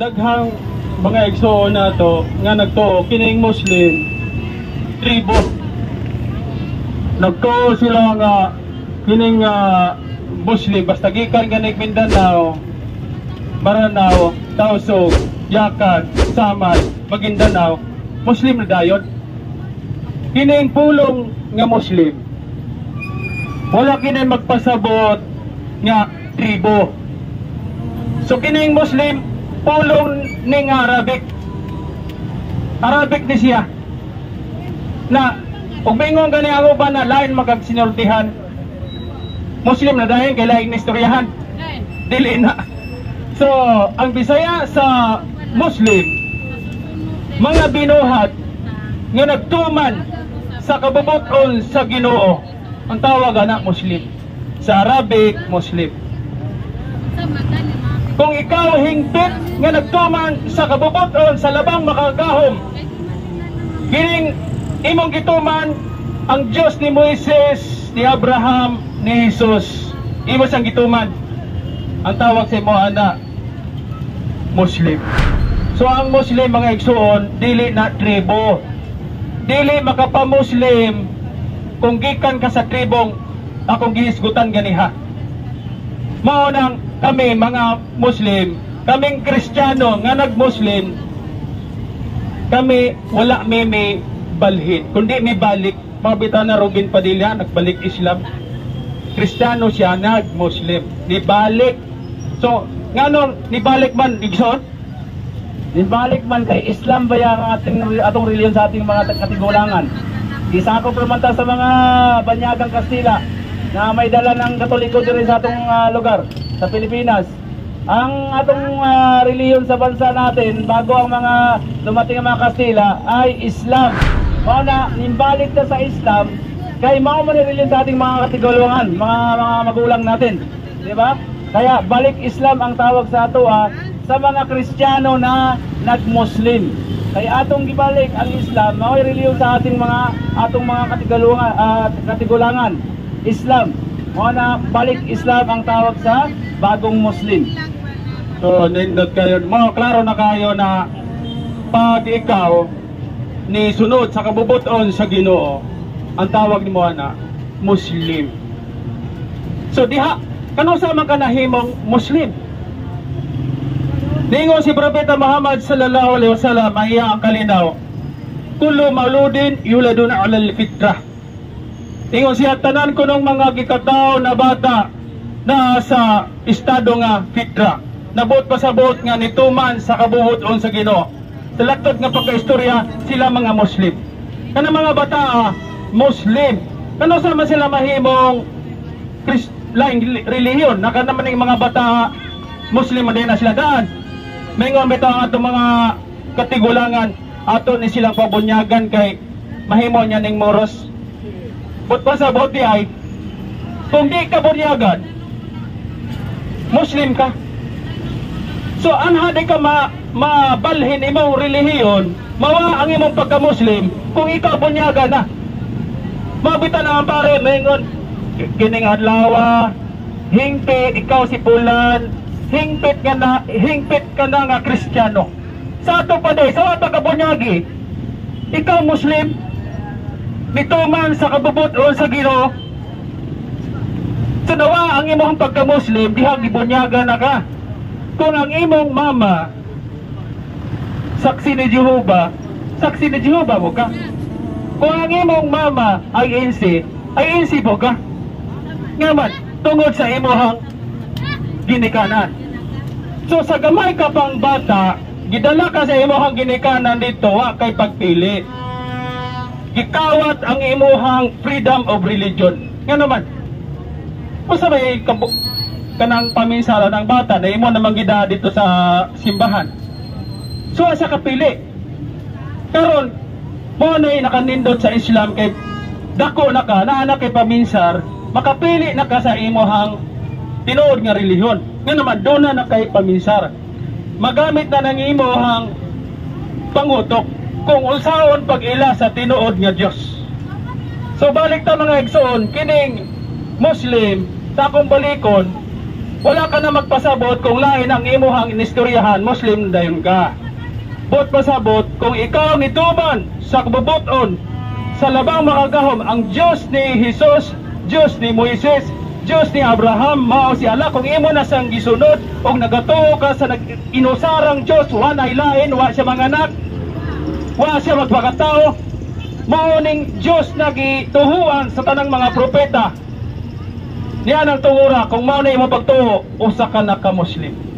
daghang mga igsoon na to nga nagtuo kining Muslim tribo. Nagtuo sila nga kining Muslim basta gikan ganig Mindanao, Maranao, Tausug, Yakan, Samar, Maguindanao, Muslim na dayon. Kining pulong nga Muslim wala kining magpasabot nga tribo. So kining Muslim pulong ning Arabic ni siya na ug mingon gani ako ba na lain magagsinultihan Muslim na dahil kay laing istoryahan dili na. So ang Bisaya sa Muslim mga binuhat nga nagtuman sa kabubuton sa Ginoo ang tawag ana Muslim. Sa Arabic Muslim. Kung ikaw hingpit nga nagtuman sa kabubuton sa labang makagahom kining imong gituman ang Diyos ni Moises, ni Abraham, ni Jesus, imo sang gituman ang tawag sa imo ana Muslim. So ang Muslim mga igsoon dili na tribo, dili makapa-Muslim kung gikan ka sa tribong akong gihisgutan ganiha. Mao nang kami mga Muslim, kaming Kristiyano nga nag-Muslim, kami wala may balhin kundi may balik. Mabita na Robin Padilla nagbalik Islam, Kristiyano siya nag-Muslim, nibalik. So nganong nibalik man igsoon? Nibalik man kay Islam ba ang atong reliyon sa ating mga katigulangan. Isakop naman ta sa mga banyagang Kastila na may dala ng Katoliko din sa atong lugar sa Pilipinas. Ang atong reliyon sa bansa natin bago ang mga dumating ang mga Kastila ay Islam. Mao na nimbalik ta sa Islam kay mao man reliyon sa ating mga katiguluhan, mga magulang natin, di ba? Kaya balik Islam ang tawag sa ato sa mga Kristiyano na nag-Muslim. Kaya atong gibalik ang Islam, mao'y reliyon sa ating atong mga katigulangan, Islam. Mao na balik Islam ang tawag sa bagong Muslim. So nindot kayo, mo klaro na kayo na pag ikaw ni sunod sa kabubuton sa Ginoo, ang tawag nimo ana Muslim. So diha kano sa man kanahimong Muslim? Ningon si Propeta Muhammad sallallahu alaihi wasallam iya ang kalinaw. Kullu mauludin yuladun 'ala al-fitrah. Ningon siya tanan kunong mga gikataw na bata na sa estado nga fitra. Nabot pasabot nga nituman sa kabubuton sa Ginoo. Sa laktod nga pagkaistorya sila mga Muslim. Kana mga bata Muslim. Kano sa man sila mahimong laing relihiyon? Naka naman ng mga bata Muslim din na sila daan. Mingon bitaw ang atong mga katigulangan ato ni silang pabunyagan kay mahimo niya ning moros. But pasabot ay kung di ka bunyagan Muslim ka. So anha di ka mabalhin imong relihiyon, mawa ang imong pagka-Muslim kung ikaw bunyagan na. Mabita na ang pare mingon kining adlaw hingpit ikaw si Pulan, hingpit ka na nga Kristiyano. Sa ato pa day, sa ato kabunyagi, ikaw Muslim, nituman sa kabubuton sa Ginoo. So nawa ang imong pagka-Muslim, dihang ibunyaga na ka. Kung ang imong mama, saksi ni Jehovah mo ka. Kung ang imong mama ay insi mo ka. Ngaman, tungod sa imong ginikanan. So sa gamay ka pang bata, gidala ka sa imuhang ginikanan dito, kay pagpili. Gikawat ang imuhang freedom of religion. Nga naman, usa may kanang paminsala ng bata na imo namang gida dito sa simbahan. So asa kapili. Karon mo na nakanindot sa Islam kay dako na ka, naanak kay paminsar, makapili na ka sa imuhang tinuod nga relihiyon. Nga naman, doon na kay paminsar. Magamit na ng imuhang pangutok kung unsaon pag-ila sa tinuod nga Dios. So balik ta mga igsoon, kining Muslim sa akong balikon wala ka na magpasabot kung lain ang imuhang inistoryahan, Muslim dayon ka. But pasabot kung ikaw nituman sa kabubuton sa labang makagahom ang Diyos ni Jesus, Diyos ni Moises, Diyos ni Abraham, mao si Allah. Kung imo na sang gisunod o nagatuo ka sa inusarang Diyos, wa na hilain, wa siya manganak, wa siya magpakatao, mao ning Diyos na gituhuan sa tanang mga propeta. Niyan ang tungura, kung mao na imo pagtuo, usa ka na ka Muslim.